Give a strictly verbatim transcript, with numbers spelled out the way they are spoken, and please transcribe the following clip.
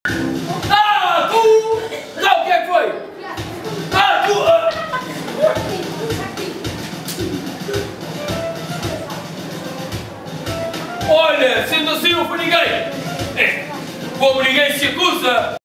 Ah, tu! Não, o que é que foi? Ah, tu! Ah. Olha, sendo assim não foi ninguém. É, como ninguém se acusa.